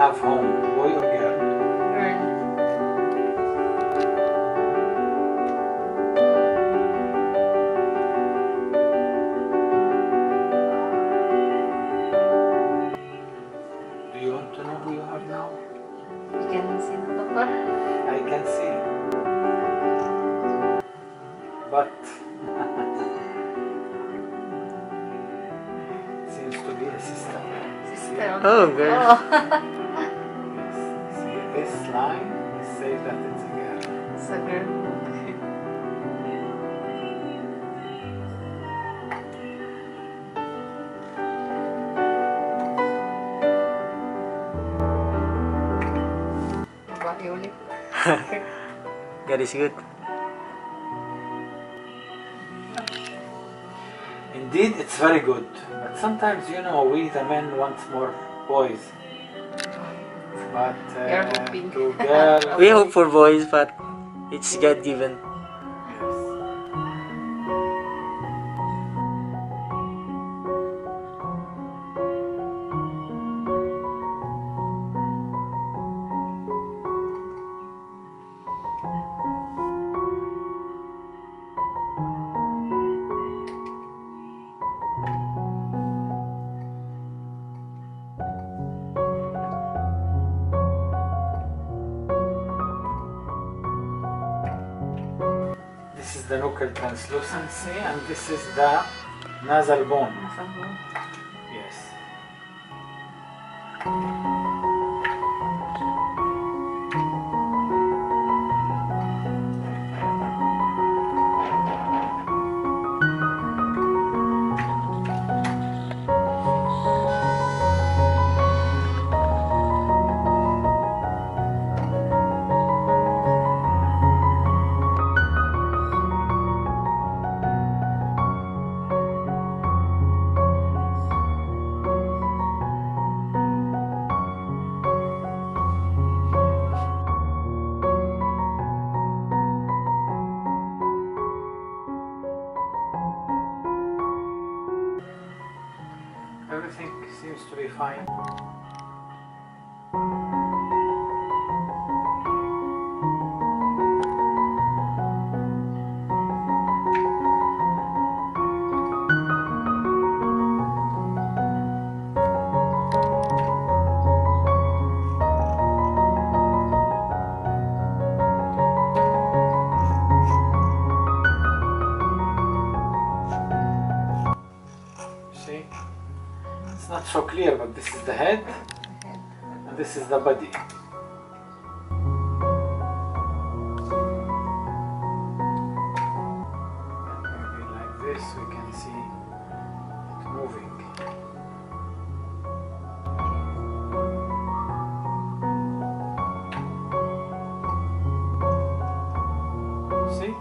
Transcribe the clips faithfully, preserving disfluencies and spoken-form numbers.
have home, boy or girl? Girl. Do you want to know who you are now? You can see the papa. I can see. But seems to be a sister. Sister. Oh, girl. Oh. Yes. See this line? It says that it's a girl. It's a girl. Babae ulit. God is good. Indeed, it's very good. But sometimes, you know, we the men want more boys. But You're uh, hoping. to girl, We hope for boys, but it's God given. this is the nuchal translucency, and this is the nasal bone. Yes. Everything seems to be fine. See? It's not so clear, but this is the head and this is the body. Maybe like this we can see it moving. See?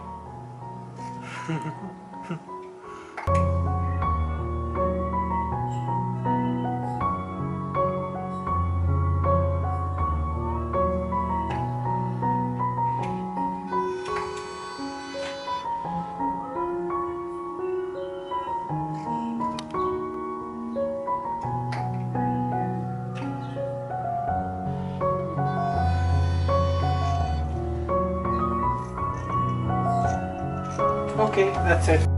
Okay, that's it.